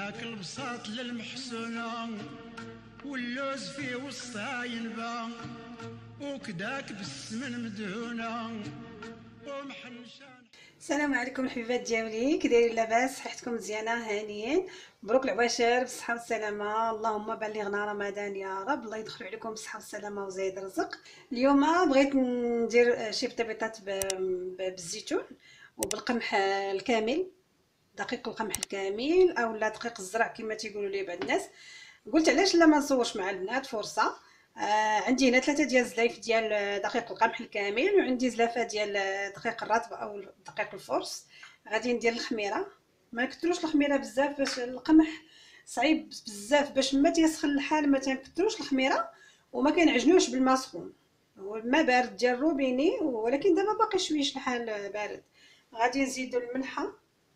وكداك البساط للمحسونة واللوز في وسطها ينبع وكداك بالسمن مدهونة ومحنشان. السلام عليكم الحبيبات ديالي، كي دايرين؟ لاباس؟ صحتكم مزيانه؟ هانيين؟ مبروك العواشر بالصحه والسلامه، اللهم بلغنا رمضان يا رب، الله يدخل عليكم بالصحه والسلامه وزايد رزق. اليوم بغيت ندير شي بطبيطات بالزيتون وبالقمح الكامل، دقيق القمح الكامل او لا دقيق الزرع كما تيقولوا لي بعض الناس. قلت علاش لا ما نصورش مع البنات فرصه. عندي هنا 3 ديال الزلايف ديال دقيق القمح الكامل، وعندي زلافه ديال دقيق الرطب او دقيق الفرص. غادي ندير الخميره، ما نكثروش الخميره بزاف باش القمح صعيب بزاف باش ما تيسخن الحال، ما تنكثروش الخميره وما كنعجنوش بالماء سخون. هو الماء بارد ديال الروبيني، ولكن دابا باقي شويش الحال بارد. غادي نزيدو الملحه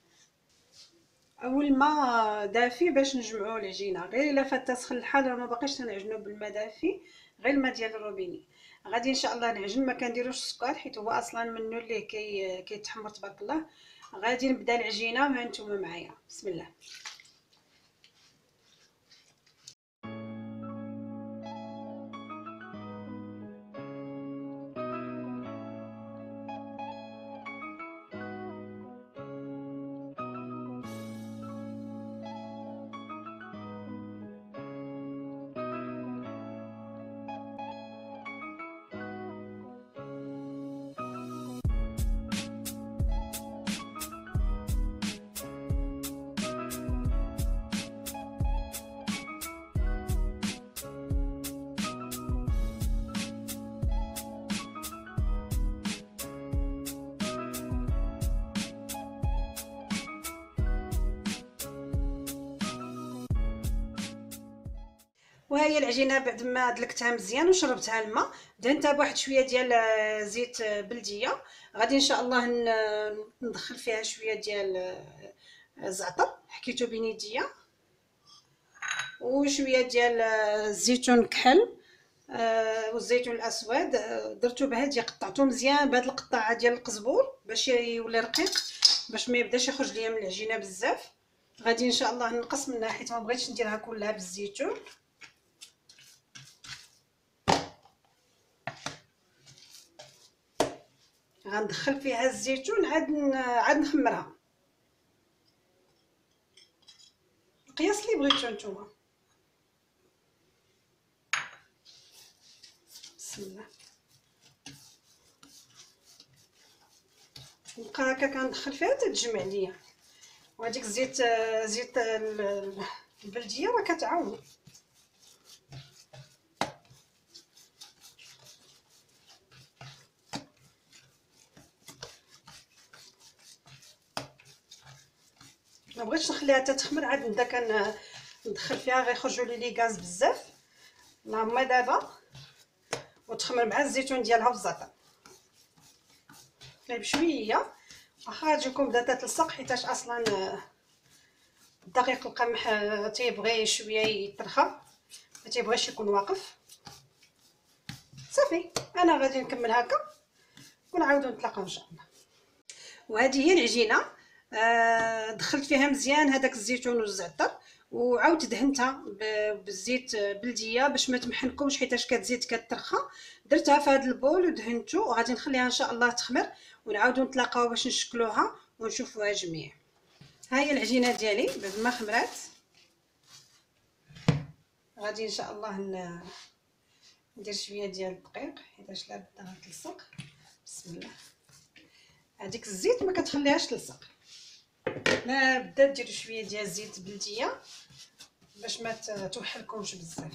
او الماء دافي باش نجمعوا العجينه، غير الا فات تسخن الحال راه ما باقيش تنعجنوا بالماء دافي، غير الماء ديال الروبيني. غادي ان شاء الله نعجن، ما كنديروش السكر حيت هو اصلا منه اللي كيتحمر تبارك الله. غادي نبدا العجينه، ها نتوما معايا، بسم الله. وهي العجينه بعد ما دلكتها مزيان وشربتها الماء، دهنتها بواحد شويه ديال زيت بلديه. غادي ان شاء الله ندخل فيها شويه ديال زعتر حكيتو بنيديه، وشويه ديال الزيتون كحل والزيتون الاسود درتو بهادي، قطعتو مزيان بهاد القطاعه ديال القزبور باش يولي رقيق، باش ما يبداش يخرج ليا من العجينه بزاف. غادي ان شاء الله نقص منها حيت ما بغيتش نديرها كلها بالزيتون. غندخل فيها الزيتون عاد نخمرها القياس اللي بغيتو نتوما. بسم الله. نبقى هكا كندخل فيها تتجمع ليا، وهاديك زيت البلديه راه كتعاون. ما بغيتش نخليها حتى تخمر، عاد نبدا ندخل فيها غيخرجوا لي غاز بزاف. اللهم دابا وتخمر مع الزيتون ديالها والزعتر غير بشويه، واخا تجيكم بدات تلصق حيتاش اصلا دقيق القمح تيبغي شويه يترخى، ما تيبغيش يكون واقف. صافي انا غادي نكمل هكا ونعاودو نتلاقاو ان شاء الله. وهذه هي العجينه، دخلت فيها مزيان هذاك الزيتون والزعتر، وعاودت دهنتها بالزيت بلديه باش ما تمحنكمش حيتاش كتزيد كترخى. درتها في هذا البول ودهنتو، وغادي نخليها ان شاء الله تخمر ونعاودو نتلاقاو باش نشكلوها ونشوفوها جميع. ها هي العجينه ديالي بعد ما خمرات، غادي ان شاء الله ندير شويه ديال الدقيق حيتاش لا بدا تلصق. بسم الله. هذيك الزيت ما كتخليهاش تلصق، لا بدا ديروا شويه ديال الزيت بلديه باش ما توحلكمش بزاف.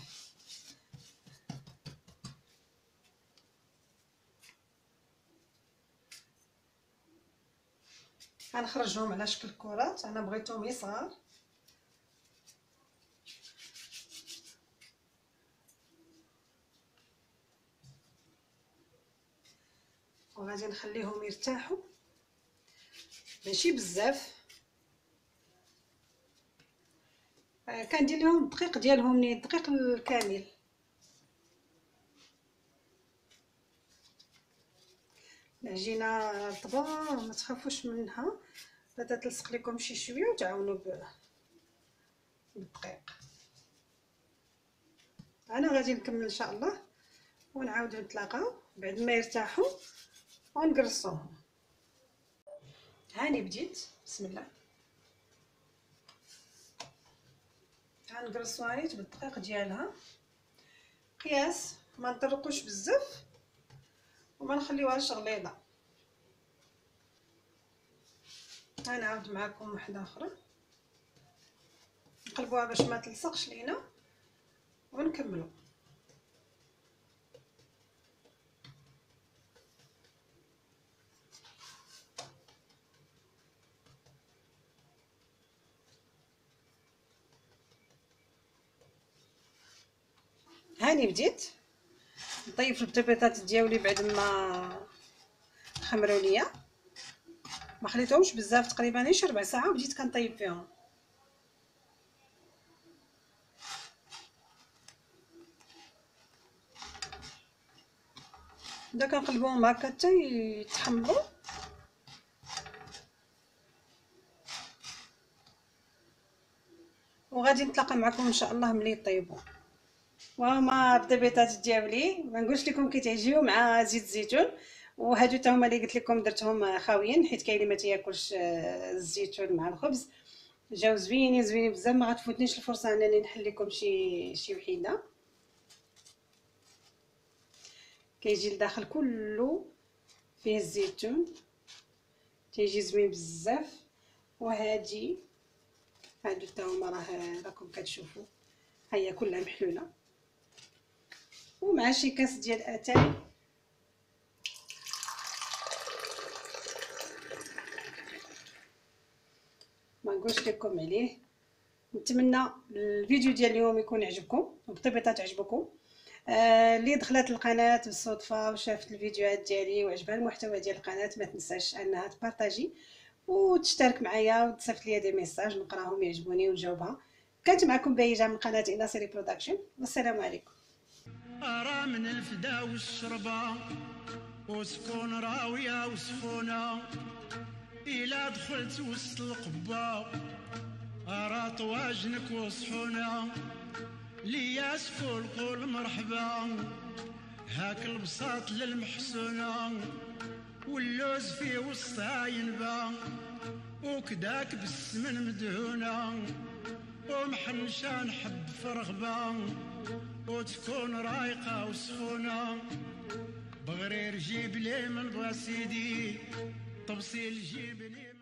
غنخرجهم على شكل كرات، انا بغيتهم يصغر. وغادي نخليهم يرتاحوا ماشي بزاف. كندير لهم الدقيق ديالهم الدقيق الكامل. العجينه رطبه ما تخافوش منها، بدا تلصق لكم شي شويه وتعاونوا الدقيق. انا غادي نكمل ان شاء الله ونعاودو نتلاقاو بعد ما يرتاحوا ونقرصوهم. هاني بديت، بسم الله. غنقرصوها نيت بالدقيق ديالها، قياس ما نطرقوش بزاف وما نخليوهاش غليظه. غنعاود معكم وحده اخرى، نقلبوها باش ما تلصقش لينا ونكملوا. هاني بديت نطيب البطيبيطات ديالي بعد ما خمروا ليا، ما خليتهمش بزاف، تقريبا شي ربع ساعه وبديت كنطيب فيهم. بدا كنقلبوهم هكا حتى يتحمروا، وغادي نتلاقى معكم ان شاء الله ملي يطيبوا. وهما البطيبيطات ديالي ما نقولش لكم كيتعجبوا مع زيت الزيتون، وهادو حتى هما اللي قلت لكم درتهم خاويين حيت كاين اللي ما تياكلش الزيتون مع الخبز. جاو زوينين زوينين بزاف، ما غتفوتنيش الفرصه انني نحل لكم شي وحيده. كيجي لداخل كله فيه الزيتون، تيجي زوين بزاف وهادي. هادو حتى هما راكم كتشوفوا هي كلها محلوله، ومع شي كاس ديال اتاي. ما نقولش لكم عليه. نتمنى الفيديو ديال اليوم يكون عجبكم وبطيبيطات عجبكم. اللي دخلت القناه بالصدفه وشافت الفيديوهات ديالي وعجبها المحتوى ديال القناه، ما تنساش انها تبارطاجي وتشترك معايا وتصيفط لي دي ميساج نقراهم يعجبوني ونجاوبها. كانت معكم بهيجه من قناه إناصري برودكشن، والسلام عليكم. أرى من الفدا والشربة وسكون راوية وسخونة، إلا دخلت وسط القبة أرى طواجنك وصحونة، ليا سفول قول مرحبا، هاك البساط للمحسونة، واللوز في وسطها ينبا، وكداك بالسمن مدهونة، ومحنشة نحب فرغبة، وتكون رايقة وسخونة، بغرير جيب لي من بسيدي، طبسيل جيبني.